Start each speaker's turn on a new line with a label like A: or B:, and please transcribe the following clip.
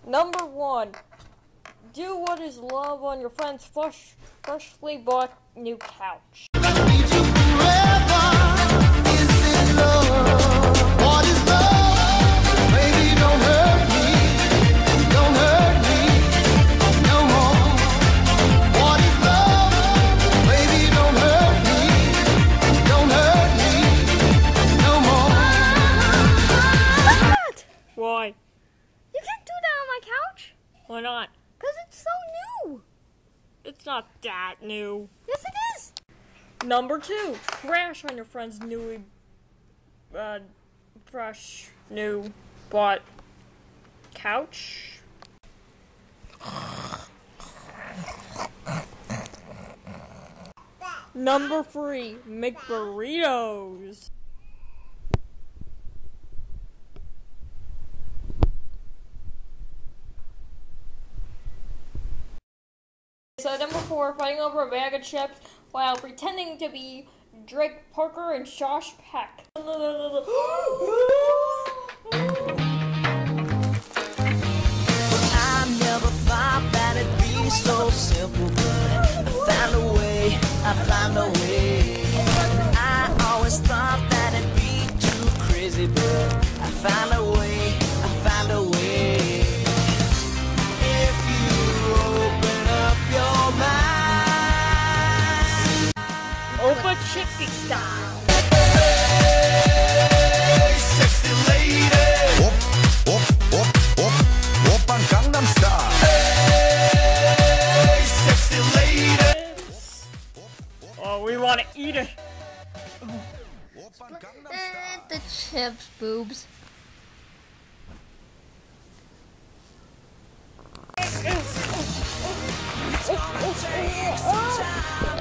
A: Number 1. Do what is love on your friend's freshly bought new couch. Why?
B: You can't do that on my couch.
A: Why not?
B: Because it's so new.
A: It's not that new.
B: Yes, it is.
A: Number 2. Crash on your friend's fresh, new, bought couch. Number 3. Make burritos. So number 4, fighting over a bag of chips while pretending to be Drake Parker and Josh Peck.
C: I never thought that it'd be so simple, but I found a way. I always thought that it'd be too crazy, but I found a way. If you open up your mind,
A: Opa Chippy style.
C: hey, sexy lady.
D: 오빤 강남 스타일.
C: Hey, sexy lady.
A: Oh, we want to eat it.
D: 오빤 강남 스타일.
B: The chips, boobs.
C: Take some time.